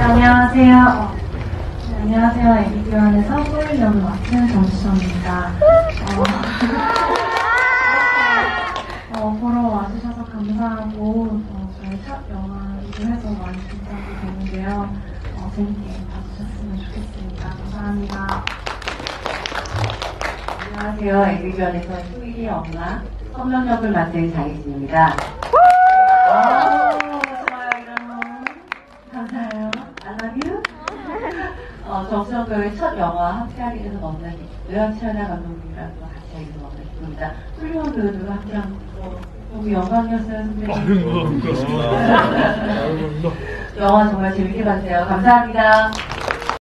안녕하세요. 안녕하세요. 애기교환에서 소율 역을 맡은 정수정입니다. 보러 와주셔서 감사하고 저희 첫 영화이기도 해서 많이 긴장이 되는데요. 재밌게 봐주셨으면 좋겠습니다. 감사합니다. 안녕하세요. 애기교환에서 소율이 엄마 성명 역을 맡은 장희진입니다. 좋아요, 여러분. 감사해요. I love you. 정수영 배우의 첫 영화 함께하게 돼서 너무나 기쁘고요. 최연아 감독님이랑 또 같이 하게 돼서 너무나 기쁩니다. 훌륭한 배우들과 함께한 거 너무 영광이었어요, 선배님. 영화 정말 재밌게 봤어요. 감사합니다.